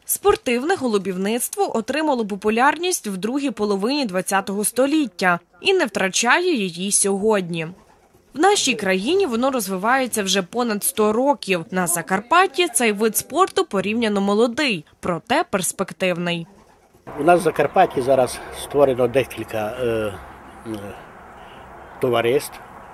Спортивне голубівництво отримало популярність в другій половині ХХ століття і не втрачає її сьогодні. В нашій країні воно розвивається вже понад 100 років. На Закарпатті цей вид спорту порівняно молодий, проте перспективний. У нас в Закарпатті зараз створено декілька товариств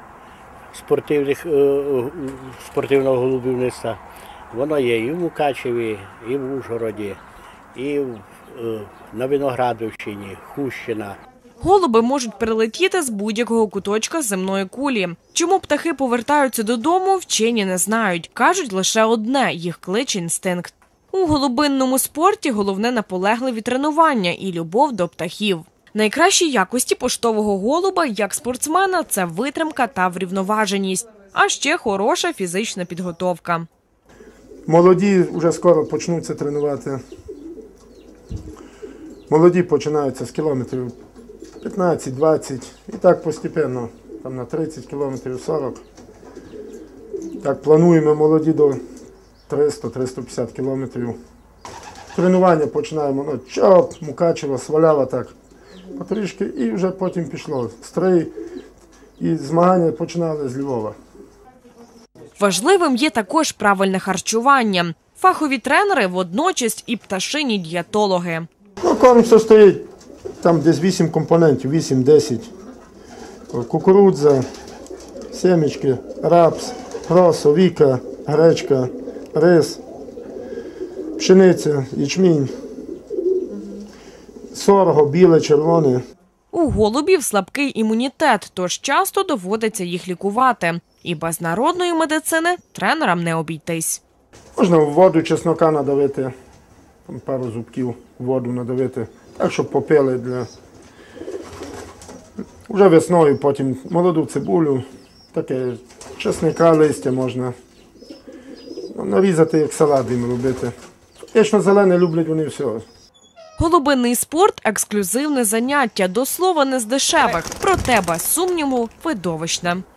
спортивного голубівництва. Воно є і в Мукачеві, і в Ужгороді, і на Виноградовщині, Хущина. Голуби можуть прилетіти з будь-якого куточка земної кулі. Чому птахи повертаються додому, вчені не знають. Кажуть лише одне – їх кличе інстинкт. У голубинному спорті головне наполегливі тренування і любов до птахів. Найкращі якості поштового голуба, як спортсмена – це витримка та врівноваженість, а ще хороша фізична підготовка. Молоді вже скоро почнуться тренувати. Молоді починаються з кілометрів 15-20 і так постепенно, там на 30 кілометрів, 40. Так плануємо молоді до 300-350 кілометрів. Тренування починаємо, Чоп, Мукачево, Свалява так, потрішки і вже потім пішло. Стрий і змагання починали з Львова. Важливим є також правильне харчування. Фахові тренери водночас і пташині дієтологи. Корм состоїть там десь 8 компонентів, 8-10. Кукурудза, семечки, рапс, просо, віка, гречка, рис, пшениця, ячмінь, сорго, біле, червоне. У голубів слабкий імунітет, тож часто доводиться їх лікувати. І без народної медицини тренерам не обійтись. Можна в воду чеснока надавити, там пару зубків в воду надавити, так, щоб попили вже весною, потім молоду цибулю, таке чесника, листя можна нарізати, як салат їм робити. Вічно зелене люблять вони все. Голубинний спорт – ексклюзивне заняття, до слова, не з дешевих, проте без сумніву видовищне.